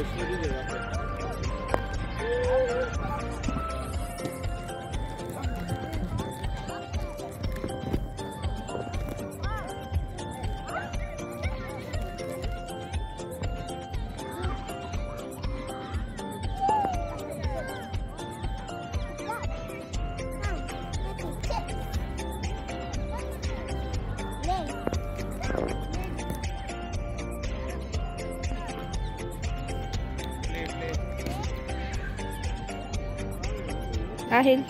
Ahil.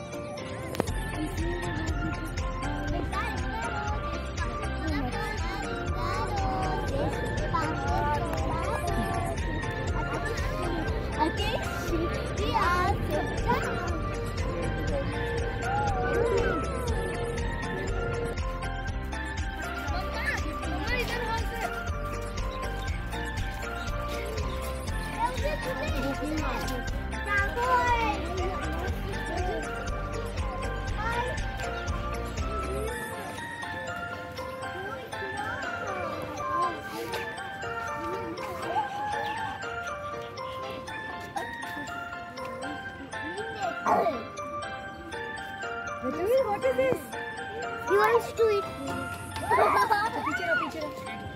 What is this? He wants to eat. Picture.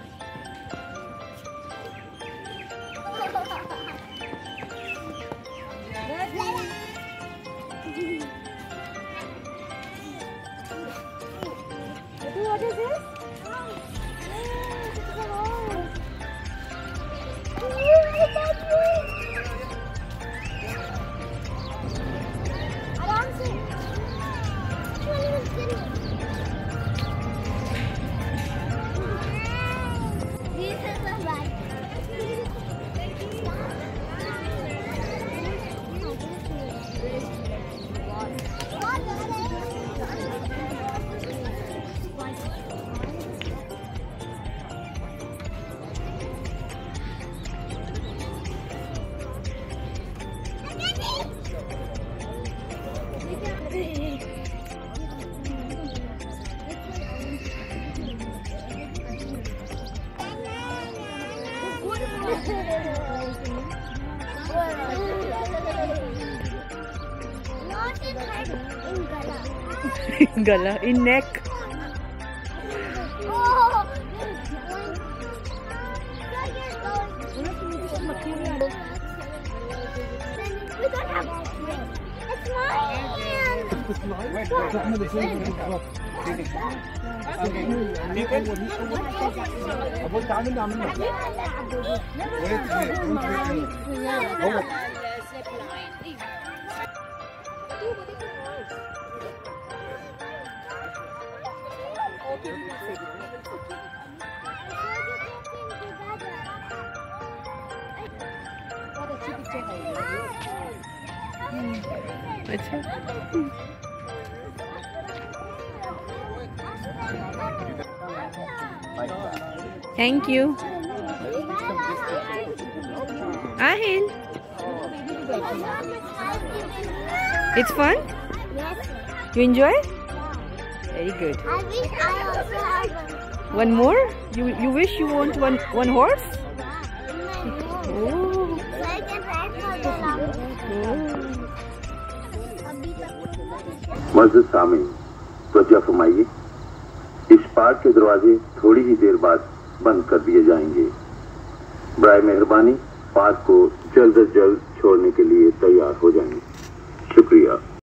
What is this? Gala in neck. Thank you. Ahil. It's fun? Yes. You enjoy? Very good. I wish I also have One more? You wish you want one horse? Oh. So I can ride for the long. मस्जिद सामीन त्वचा फरमाइए, इस park के दरवाजे थोड़ी ही देर बाद बंद कर दिए जाएंगे। बराए मेहरबानी पार्क को जल्द से जल्द छोड़ने के लिए तैयार हो जाएं। शुक्रिया।